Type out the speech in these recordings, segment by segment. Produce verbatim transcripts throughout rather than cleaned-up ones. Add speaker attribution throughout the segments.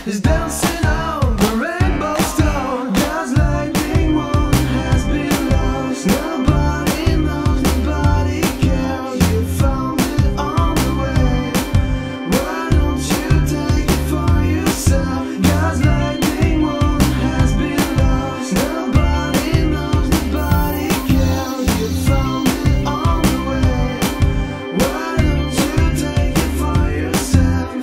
Speaker 1: is dancing on the rainbow stone. God's lightning one has been lost. Nobody knows, nobody cares. You found it on the way. Why don't you take it for yourself? God's lightning one has been lost. Nobody knows, nobody cares. You found it on the way. Why don't you take it for yourself?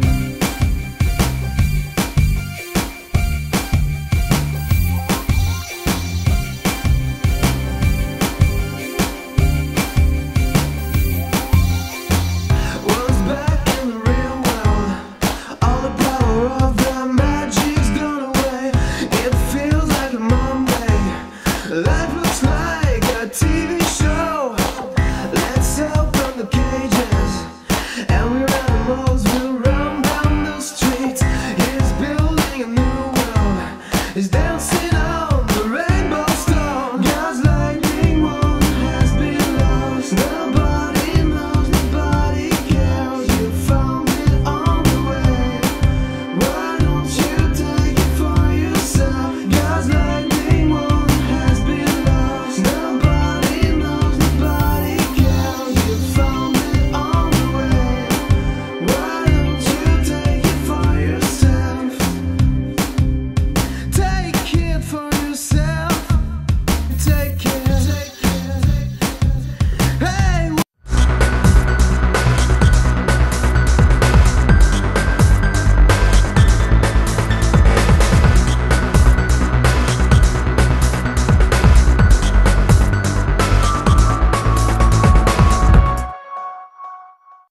Speaker 1: Once back in the real world, all the power of the magic's gone away. It feels like a Monday. Life looks like a T V show. Let's open the cages, and we're animals. We'll run down the streets. He's building a new world. He's dancing on the rainbow stone. God's lightning one has been lost. Nobody knows, nobody cares. You found it on the way. Why don't you take it for yourself? God's lightning one has been lost. Nobody knows, nobody cares. You found it on the way. Why don't you take it for yourself? Take it for yourself. Take it.